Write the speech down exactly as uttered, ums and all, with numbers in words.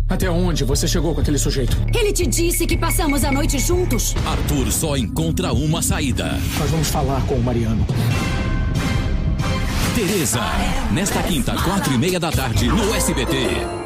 Até onde você chegou com aquele sujeito? Ele te disse que passamos a noite juntos. Arthur só encontra uma saída. Nós vamos falar com o Mariano. Teresa, nesta quinta, quatro e meia da tarde, no S B T.